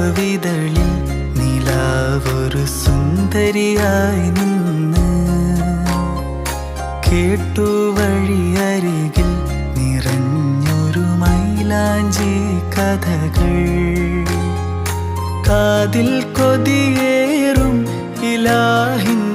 പൂവിതളിൽ നിലാവൊരു സുന്ദരിയായി നിന്ന് കേട്ടു വഴിയരികിൽ നിറഞ്ഞൊരു മൈലാഞ്ചി കഥകൾ കാതിൽ കൊതിയേറും ഇലാഹിൻ